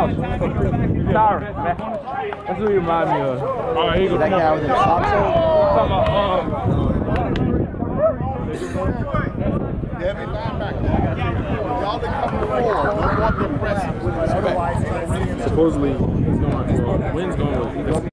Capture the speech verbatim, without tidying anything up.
Cyrus, man. That's who you remind me of. All right, here you go. That guy with the socks on? Talking about, um... Heavy linebacker. Y'all that come to war, don't want the press. Supposedly, he's going, well, Wynn's going with